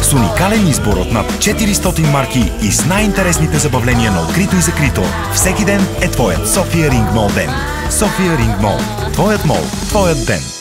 С уникален избор от над 400 марки и с най-интересните забавления на открито и закрито. Всеки ден е твоят София Ринг Мол ден. София Ринг Мол. Твоят мол, твоят ден.